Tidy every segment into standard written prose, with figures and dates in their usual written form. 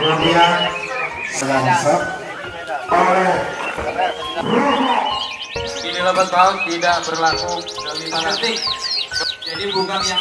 kemudian langsung oleh ini 8 tahun tidak berlaku dan 5 detik. Jadi bukan yang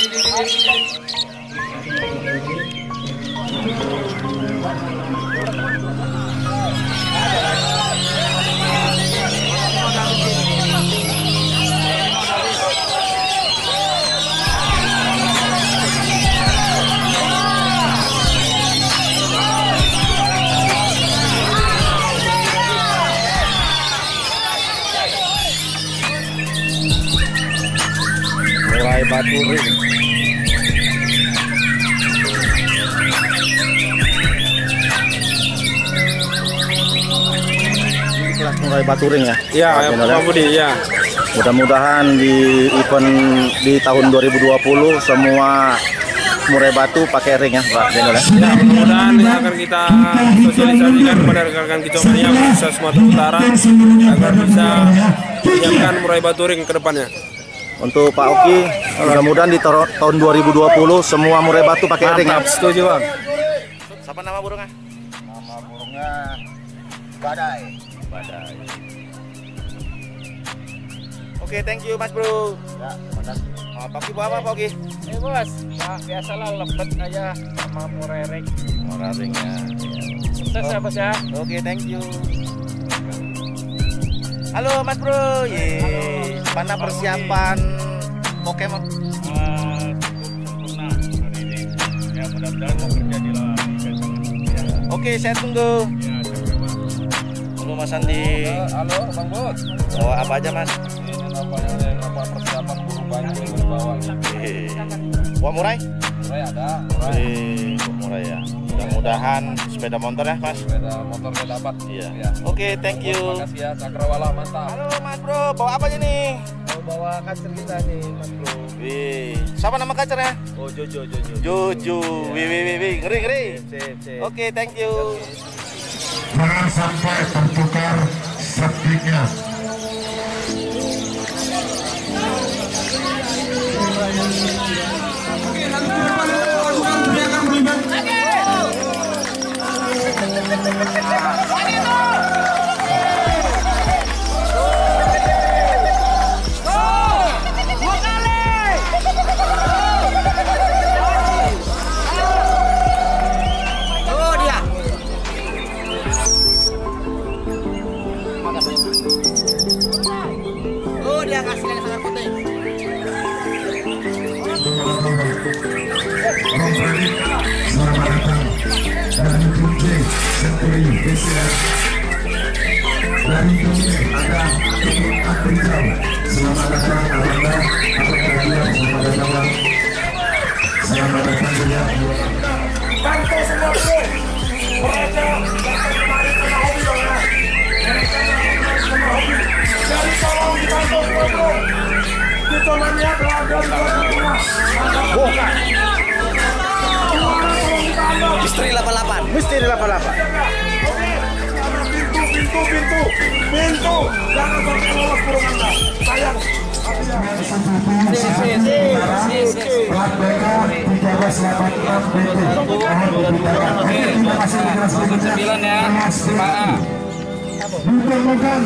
Murai Batu Ring. Kelas Murai Batu Ring ya? Iya, Pak Budi, ya. Mudah-mudahan di event di tahun 2020 semua murai batu pakai ring ya, Pak Jenderal. Ya, mudah-mudahan ya, akan kita sosialisasikan kepada rekan-rekan kicauannya khususnya Sumatera Utara agar bisa menyiapkan murai batu ring ke depannya. Untuk Pak Oki, mudah-mudahan di tahun 2020 semua murai batu pakai ring ya. Setuju, Bang. Siapa nama burungnya? Nama burungnya Badai. Badai. Oke, thank you Mas Bro. Ya, terima kasih. Pak Oki bawa apa Pak Oki? Bos, nah, biasalah lebet aja sama murai ring. Murai ring ya. Sukses ya Bos ya. Oke, thank you. Halo Mas Bro, mana persiapan Pokemon? Sempurna hari ini. Ya mudah-mudahan mau kerja di lapangan. Oke, saya tunggu. Ya, Halo Mas Andi. halo Bang Bos. Bawa apa aja Mas? Ini apa persiapan burung banyak yang dibawa. Bawa murai? Murai ada, Murai ya. Mudah-mudahan sepeda motor ya Mas. sepeda motornya dapat. Iya. Ya. Oke, thank you. Terima kasih ya, Cakrawala mantap. Halo Mas Bro, bawa apa aja nih? Mau bawa kacer kita nih Mas Bro. Wih, siapa nama kacernya? Oh Jojo. Jojo. Wih, ngeri. Sip. Oke, thank you. jangan sampai tertukar sepinya. Dia kasih yang sangat putih. Selamat datang dari tim J Century BCS. Dari tim J ada tim Akrizal. Selamat datang Anda. Selamat datang. Selamat datang juga. Bantu semua bro. Mereka datang kemarin sama hobi dong ya. Mereka datang sama hobi. Jadi tolong dibantu semua bro. Kita mania berada di dalam rumah. Misteri 88. Misteri 88. Pintu. Jangan sampai lolos burung Anda. Sayang. Plat BK 1386 BT. Terima kasih keras Sembilan ya, Pak. Bukan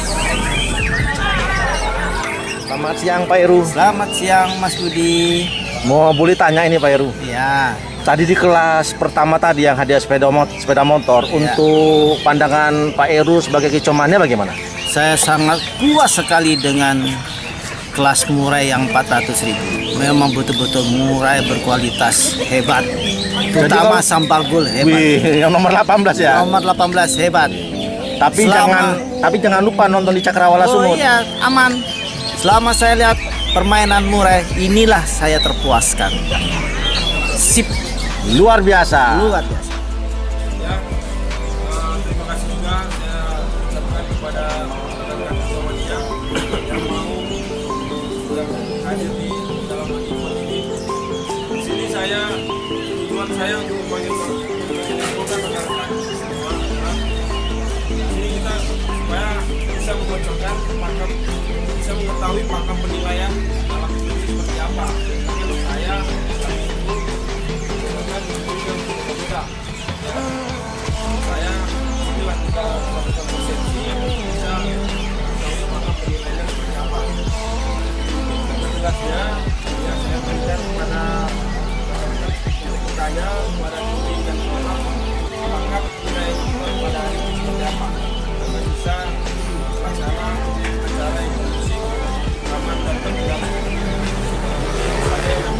Selamat siang Pak Heru. Selamat siang Mas Budi. Mau boleh tanya ini Pak Heru. Ya, Tadi di kelas pertama tadi yang hadiah sepeda motor, untuk pandangan Pak Heru sebagai kicomannya bagaimana? saya sangat puas sekali dengan kelas murai yang 400.000. Memang betul-betul murai berkualitas hebat. Terutama sambal gul hebat. Wih, yang nomor 18 ya. Nomor 18 hebat. Tapi jangan lupa nonton di Cakrawala Oh Sumut. iya, aman. Selama saya lihat permainan murai, inilah saya terpuaskan. Sip, Luar biasa. luar biasa. Ya, terima kasih juga saya ucapkan kepada rekan-rekan Kicomannya yang mau hadir di dalam event ini. Di sini tujuan saya untuk menginfokan rekan-rekan semua. Di sini kita supaya bisa membocorkan pakam, bisa mengetahui pakam penilaian dalam itu seperti apa. Menurut saya saya inilah kita melakukan persepsi yang bisa mengetahui maka penilaian seperti apa. Tegasnya ya saya berikan kepada saya kepada tim dan orang apakah penilaian pada hari ini seperti apa agar bisa melaksanakan acara yang kondusif, aman dan terdampak. Saya yang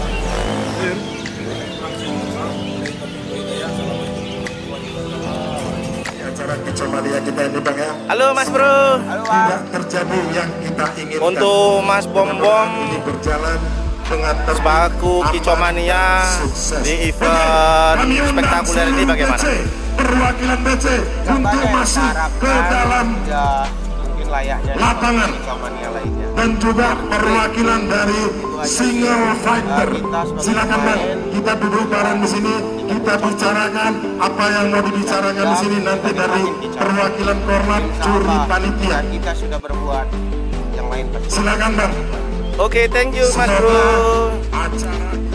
Acara Kicomania kita ini Bang ya. Halo Mas Bro. Tidak terjadi yang kita inginkan. Untuk Mas Bom Bom ini berjalan dengan tertib, sebaku aman, Kicomania sukses. di event Kami undang spektakuler ini seluruh bagaimana? BC, perwakilan BC untuk masuk ke dalam mungkin layaknya lapangan Kicomania lainnya. dan juga perwakilan dari single fighter. Silakan Bang, kita duduk bareng di sini, kita bicarakan apa yang mau dibicarakan di sini nanti dari perwakilan korlat juri panitia. Dan kita sudah berbuat yang lain pasti. Silakan Bang. Oke, thank you Mas Semoga Bro. acara